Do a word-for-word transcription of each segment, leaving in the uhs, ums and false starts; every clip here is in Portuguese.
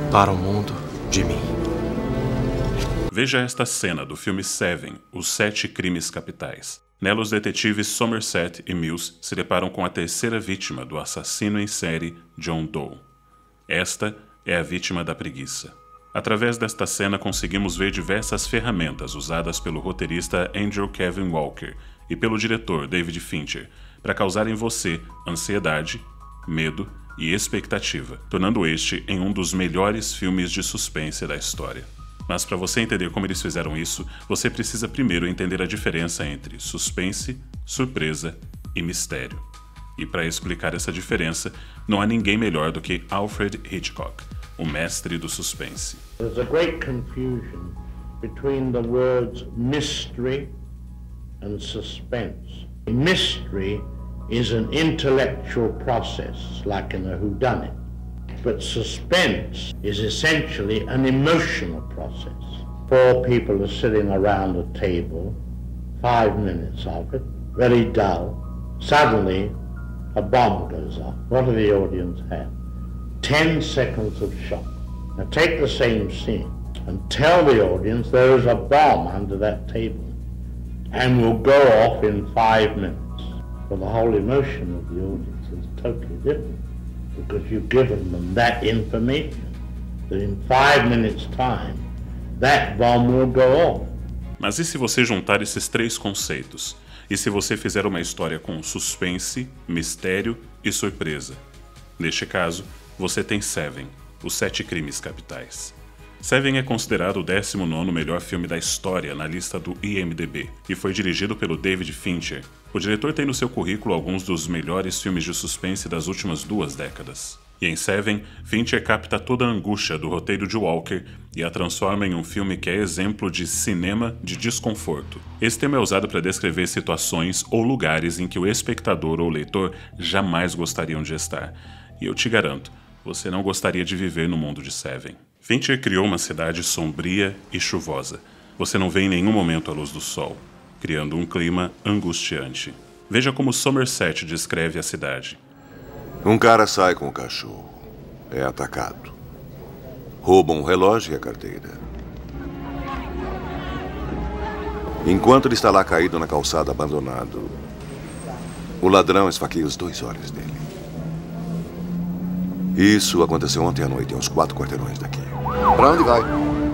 Para o mundo de mim. Veja esta cena do filme Seven, Os Sete Crimes Capitais. Nela, os detetives Somerset e Mills se deparam com a terceira vítima do assassino em série John Doe. Esta é a vítima da preguiça. Através desta cena, conseguimos ver diversas ferramentas usadas pelo roteirista Andrew Kevin Walker e pelo diretor David Fincher para causar em você ansiedade, medo e expectativa, tornando este em um dos melhores filmes de suspense da história. Mas para você entender como eles fizeram isso, você precisa primeiro entender a diferença entre suspense, surpresa e mistério. E para explicar essa diferença, não há ninguém melhor do que Alfred Hitchcock, o mestre do suspense. There's a great confusion between the words mystery and suspense. Mystery is an intellectual process, like in a whodunit. But suspense is essentially an emotional process. Four people are sitting around a table, five minutes of it, very dull. Suddenly, a bomb goes off. What do the audience have? Ten seconds of shock. Now take the same scene and tell the audience there is a bomb under that table and will go off in five minutes. Well, the whole emotion of the audience is totally different, because you've given them that information, that in five minutes' time, that bomb will go off. Mas e se você juntar esses três conceitos? E se você fizer uma história com suspense, mistério e surpresa? Neste caso, você tem Seven, Os Sete Crimes Capitais. Seven é considerado o décimo nono melhor filme da história na lista do I M D B e foi dirigido pelo David Fincher. O diretor tem no seu currículo alguns dos melhores filmes de suspense das últimas duas décadas. E em Seven, Fincher capta toda a angústia do roteiro de Walker e a transforma em um filme que é exemplo de cinema de desconforto. Esse tema é usado para descrever situações ou lugares em que o espectador ou leitor jamais gostariam de estar. E eu te garanto, você não gostaria de viver no mundo de Seven. Fincher criou uma cidade sombria e chuvosa. Você não vê em nenhum momento a luz do sol, criando um clima angustiante. Veja como Somerset descreve a cidade. Um cara sai com o cachorro. É atacado. Roubam o relógio e a carteira. Enquanto ele está lá caído na calçada abandonado, o ladrão esfaqueia os dois olhos dele. Isso aconteceu ontem à noite, a uns quatro quarteirões daqui. Pra onde vai?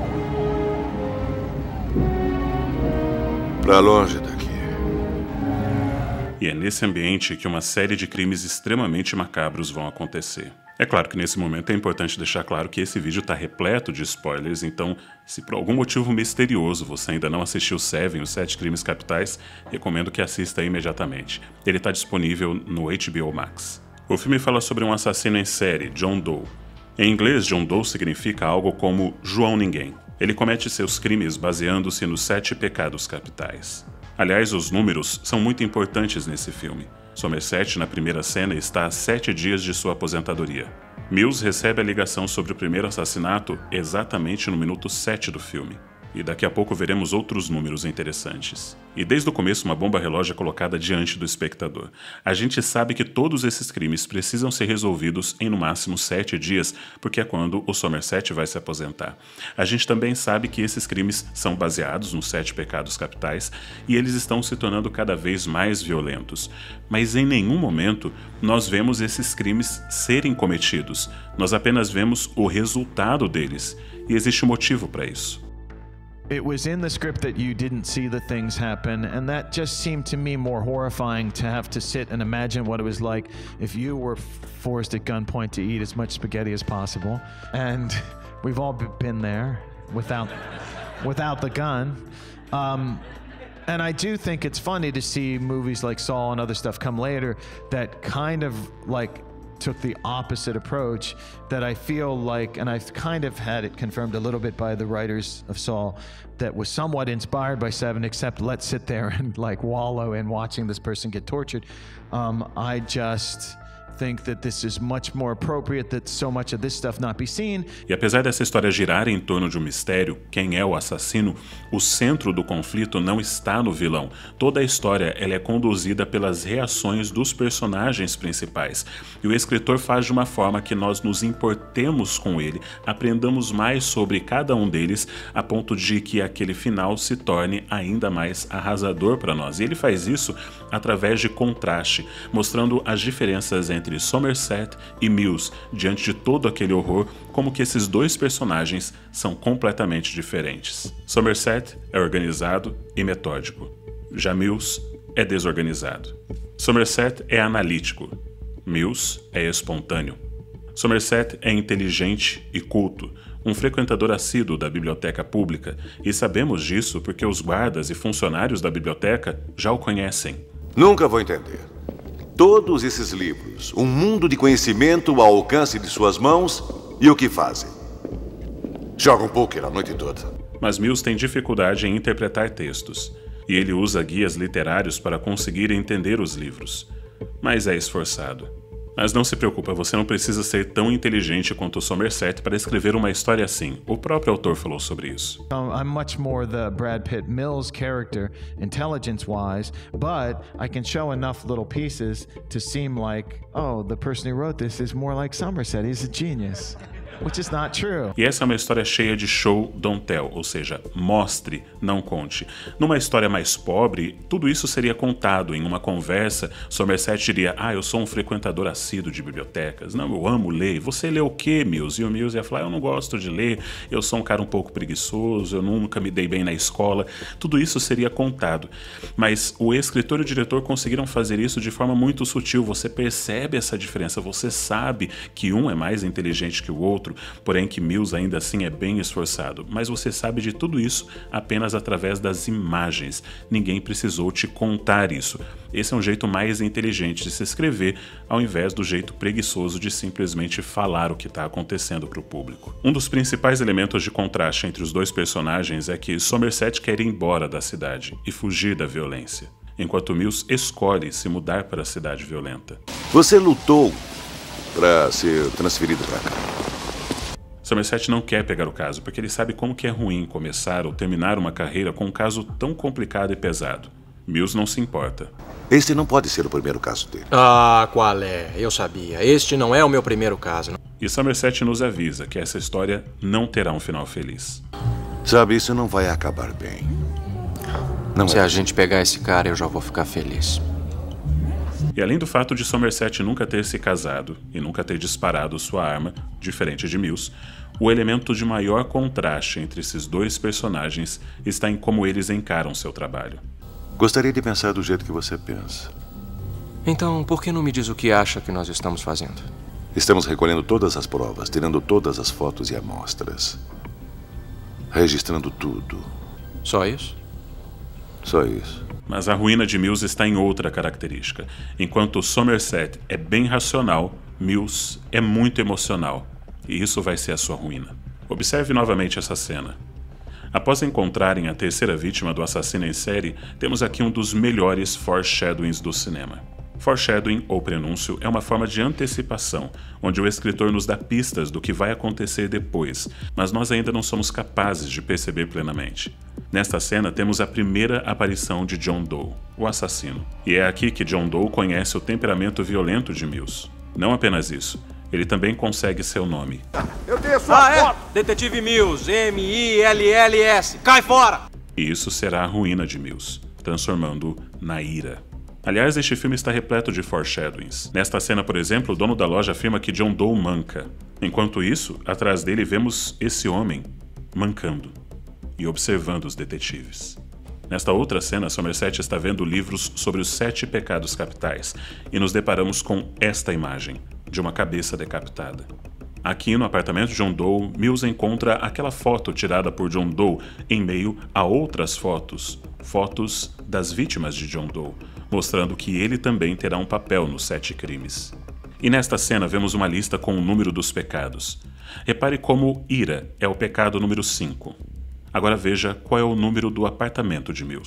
Pra longe daqui. E é nesse ambiente que uma série de crimes extremamente macabros vão acontecer. É claro que nesse momento é importante deixar claro que esse vídeo está repleto de spoilers, então se por algum motivo misterioso você ainda não assistiu Seven, Os Sete Crimes Capitais, recomendo que assista imediatamente. Ele está disponível no H B O Max. O filme fala sobre um assassino em série, John Doe. Em inglês, John Doe significa algo como João Ninguém. Ele comete seus crimes baseando-se nos sete pecados capitais. Aliás, os números são muito importantes nesse filme. Somerset, na primeira cena, está a sete dias de sua aposentadoria. Mills recebe a ligação sobre o primeiro assassinato exatamente no minuto sete do filme. E daqui a pouco veremos outros números interessantes. E desde o começo uma bomba relógio é colocada diante do espectador. A gente sabe que todos esses crimes precisam ser resolvidos em no máximo sete dias, porque é quando o Somerset vai se aposentar. A gente também sabe que esses crimes são baseados nos sete pecados capitais e eles estão se tornando cada vez mais violentos. Mas em nenhum momento nós vemos esses crimes serem cometidos. Nós apenas vemos o resultado deles. E existe um motivo para isso. It was in the script that you didn't see the things happen, and that just seemed to me more horrifying to have to sit and imagine what it was like if you were forced at gunpoint to eat as much spaghetti as possible. And we've all been there without, without the gun. Um, and I do think it's funny to see movies like Saw and other stuff come later that kind of like took the opposite approach, that I feel like, and I've kind of had it confirmed a little bit by the writers of Saw, that was somewhat inspired by Seven, except let's sit there and like wallow in watching this person get tortured. Um, I just think that this is much more appropriate that so much of this stuff not be seen. E apesar dessa história girar em torno de um mistério, quem é o assassino, o centro do conflito não está no vilão. Toda a história ela é conduzida pelas reações dos personagens principais. E o escritor faz de uma forma que nós nos importemos com ele, aprendamos mais sobre cada um deles, a ponto de que aquele final se torne ainda mais arrasador para nós. E ele faz isso através de contraste, mostrando as diferenças entre Somerset e Mills diante de todo aquele horror, como que esses dois personagens são completamente diferentes. Somerset é organizado e metódico, já Mills é desorganizado. Somerset é analítico, Mills é espontâneo. Somerset é inteligente e culto, um frequentador assíduo da biblioteca pública, e sabemos disso porque os guardas e funcionários da biblioteca já o conhecem. Nunca vou entender. Todos esses livros, um mundo de conhecimento ao alcance de suas mãos, e o que fazem? Jogam pôquer a noite toda. Mas Mills tem dificuldade em interpretar textos, e ele usa guias literários para conseguir entender os livros, mas é esforçado. Mas não se preocupa, você não precisa ser tão inteligente quanto Somerset para escrever uma história assim. O próprio autor falou sobre isso. Um, I'm much more the Brad Pitt Mills character, intelligence-wise, but I can show enough little pieces to seem like, oh, the person who wrote this is more like Somerset. He's a genius. Which is not true. E essa é uma história cheia de show, don't tell, ou seja, mostre, não conte. Numa história mais pobre, tudo isso seria contado em uma conversa. Somerset diria, ah, eu sou um frequentador assíduo de bibliotecas. Não, eu amo ler. Você lê o quê, Mills? E o Mills ia falar, eu não gosto de ler, eu sou um cara um pouco preguiçoso, eu nunca me dei bem na escola. Tudo isso seria contado. Mas o escritor e o diretor conseguiram fazer isso de forma muito sutil. Você percebe essa diferença, você sabe que um é mais inteligente que o outro, porém que Mills ainda assim é bem esforçado, mas você sabe de tudo isso apenas através das imagens. Ninguém precisou te contar isso. Esse é um jeito mais inteligente de se escrever, ao invés do jeito preguiçoso de simplesmente falar o que está acontecendo para o público. Um dos principais elementos de contraste entre os dois personagens é que Somerset quer ir embora da cidade e fugir da violência, enquanto Mills escolhe se mudar para a cidade violenta. Você lutou para ser transferido para cá. Somerset não quer pegar o caso, porque ele sabe como que é ruim começar ou terminar uma carreira com um caso tão complicado e pesado. Mills não se importa. Este não pode ser o primeiro caso dele. Ah, qual é? Eu sabia. Este não é o meu primeiro caso. E Somerset nos avisa que essa história não terá um final feliz. Sabe, isso não vai acabar bem. Não Se é a assim. gente pegar esse cara, eu já vou ficar feliz. E além do fato de Somerset nunca ter se casado e nunca ter disparado sua arma, diferente de Mills, o elemento de maior contraste entre esses dois personagens está em como eles encaram seu trabalho. Gostaria de pensar do jeito que você pensa. Então, por que não me diz o que acha que nós estamos fazendo? Estamos recolhendo todas as provas, tirando todas as fotos e amostras. Registrando tudo. Só isso? Só isso. Mas a ruína de Mills está em outra característica. Enquanto Somerset é bem racional, Mills é muito emocional. E isso vai ser a sua ruína. Observe novamente essa cena. Após encontrarem a terceira vítima do assassino em série, temos aqui um dos melhores foreshadowings do cinema. Foreshadowing, ou prenúncio, é uma forma de antecipação, onde o escritor nos dá pistas do que vai acontecer depois, mas nós ainda não somos capazes de perceber plenamente. Nesta cena temos a primeira aparição de John Doe, o assassino. E é aqui que John Doe conhece o temperamento violento de Mills. Não apenas isso, ele também consegue seu nome. Eu tenho a sua Ah, foto! é? Detetive Mills, M I L L S. Cai fora! E isso será a ruína de Mills, transformando-o na ira. Aliás, este filme está repleto de foreshadowings. Nesta cena, por exemplo, o dono da loja afirma que John Doe manca. Enquanto isso, atrás dele vemos esse homem mancando e observando os detetives. Nesta outra cena, Somerset está vendo livros sobre os sete pecados capitais e nos deparamos com esta imagem, de uma cabeça decapitada. Aqui no apartamento de John Doe, Mills encontra aquela foto tirada por John Doe em meio a outras fotos, fotos das vítimas de John Doe, mostrando que ele também terá um papel nos sete crimes. E nesta cena vemos uma lista com o número dos pecados. Repare como ira é o pecado número cinco. Agora veja qual é o número do apartamento de Mills.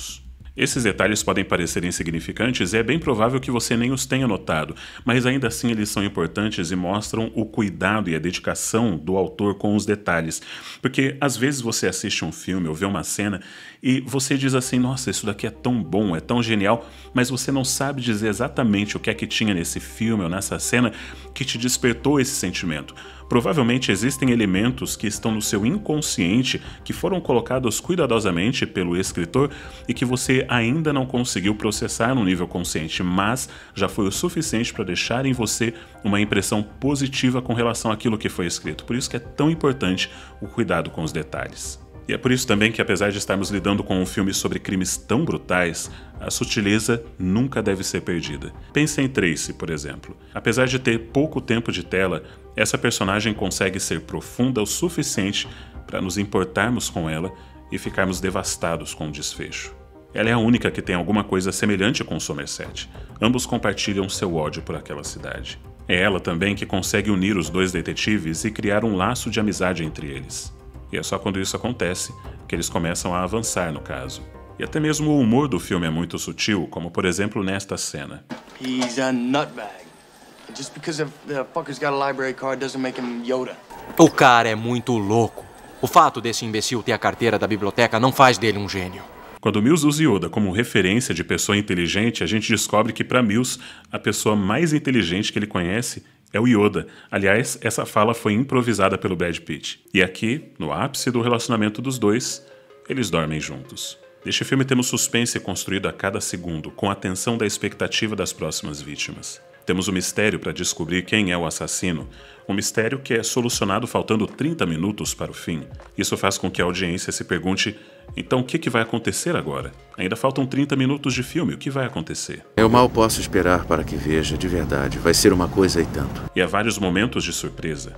Esses detalhes podem parecer insignificantes e é bem provável que você nem os tenha notado, mas ainda assim eles são importantes e mostram o cuidado e a dedicação do autor com os detalhes. Porque às vezes você assiste um filme ou vê uma cena e você diz assim, nossa, isso daqui é tão bom, é tão genial, mas você não sabe dizer exatamente o que é que tinha nesse filme ou nessa cena que te despertou esse sentimento. Provavelmente existem elementos que estão no seu inconsciente que foram colocados cuidadosamente pelo escritor e que você ainda não conseguiu processar no nível consciente, mas já foi o suficiente para deixar em você uma impressão positiva com relação àquilo que foi escrito. Por isso que é tão importante o cuidado com os detalhes. E é por isso também que, apesar de estarmos lidando com um filme sobre crimes tão brutais, a sutileza nunca deve ser perdida. Pense em Tracy, por exemplo. Apesar de ter pouco tempo de tela, essa personagem consegue ser profunda o suficiente para nos importarmos com ela e ficarmos devastados com o desfecho. Ela é a única que tem alguma coisa semelhante com Somerset. Ambos compartilham seu ódio por aquela cidade. É ela também que consegue unir os dois detetives e criar um laço de amizade entre eles. E é só quando isso acontece que eles começam a avançar no caso. E até mesmo o humor do filme é muito sutil, como por exemplo nesta cena. He's a nutbag. Just because the fucker's got a library card doesn't make him Yoda. O cara é muito louco. O fato desse imbecil ter a carteira da biblioteca não faz dele um gênio. Quando Mills usa Yoda como referência de pessoa inteligente, a gente descobre que para Mills, a pessoa mais inteligente que ele conhece é o Yoda. Aliás, essa fala foi improvisada pelo Brad Pitt. E aqui, no ápice do relacionamento dos dois, eles dormem juntos. Neste filme temos suspense construído a cada segundo, com a tensão da expectativa das próximas vítimas. Temos um mistério para descobrir quem é o assassino, um mistério que é solucionado faltando trinta minutos para o fim. Isso faz com que a audiência se pergunte, então o que, que vai acontecer agora? Ainda faltam trinta minutos de filme, o que vai acontecer? Eu mal posso esperar para que veja, de verdade. Vai ser uma coisa e tanto. E há vários momentos de surpresa.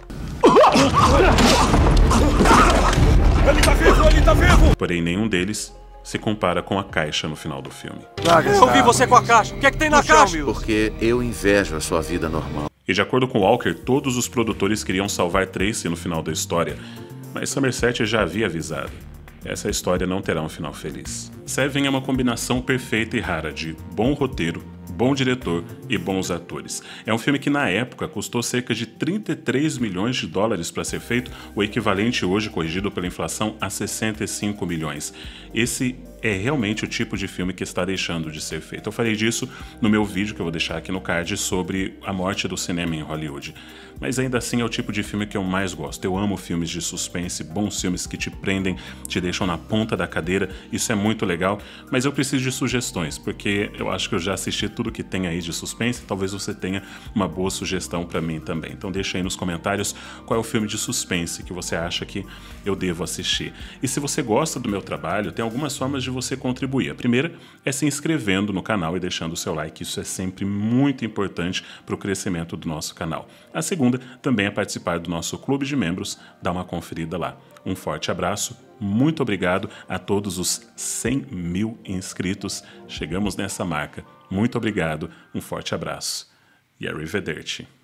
Ele tá vivo, ele tá vivo! Porém, nenhum deles se compara com a caixa no final do filme. Eu vi você com a caixa. O que é que tem na caixa? Porque eu invejo a sua vida normal. E de acordo com Walker, todos os produtores queriam salvar Tracy no final da história, mas Somerset já havia avisado. Essa história não terá um final feliz. Seven é uma combinação perfeita e rara de bom roteiro, bom diretor e bons atores. É um filme que na época custou cerca de trinta e três milhões de dólares para ser feito, o equivalente hoje, corrigido pela inflação, a sessenta e cinco milhões. Esse é realmente o tipo de filme que está deixando de ser feito. Eu falei disso no meu vídeo que eu vou deixar aqui no card sobre a morte do cinema em Hollywood. Mas ainda assim é o tipo de filme que eu mais gosto. Eu amo filmes de suspense, bons filmes que te prendem, te deixam na ponta da cadeira. Isso é muito legal, mas eu preciso de sugestões, porque eu acho que eu já assisti tudo que tem aí de suspense. Talvez você tenha uma boa sugestão para mim também. Então deixa aí nos comentários qual é o filme de suspense que você acha que eu devo assistir. E se você gosta do meu trabalho, tem algumas formas de você contribuir. A primeira é se inscrevendo no canal e deixando o seu like. Isso é sempre muito importante para o crescimento do nosso canal. A segunda também é participar do nosso clube de membros. Dá uma conferida lá. Um forte abraço. Muito obrigado a todos os cem mil inscritos. Chegamos nessa marca. Muito obrigado. Um forte abraço. E arrivederci.